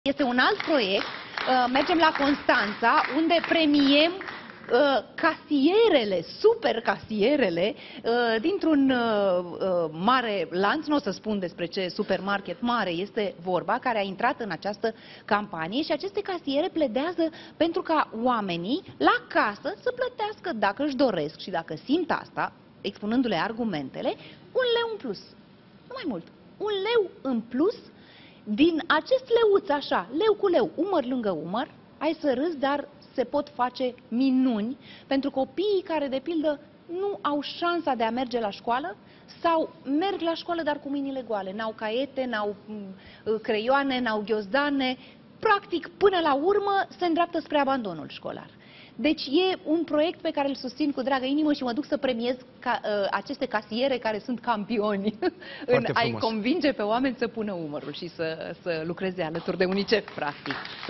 Este un alt proiect, mergem la Constanța, unde premiem casierele, super casierele dintr-un mare lanț, nu o să spun despre ce supermarket mare este vorba, care a intrat în această campanie și aceste casiere pledează pentru ca oamenii la casă să plătească, dacă își doresc și dacă simt asta, expunându-le argumentele, un leu în plus. Nu mai mult. Un leu în plus din acest leuț, așa, leu cu leu, umăr lângă umăr, ai să râzi, dar se pot face minuni pentru copiii care, de pildă, nu au șansa de a merge la școală sau merg la școală, dar cu mâinile goale. N-au caiete, n-au creioane, n-au ghiozdane. Practic, până la urmă, se îndreaptă spre abandonul școlar. Deci e un proiect pe care îl susțin cu dragă inimă și mă duc să premiez aceste casiere care sunt campioni în a-i convinge pe oameni să pună umărul și să lucreze alături de UNICEF, practic.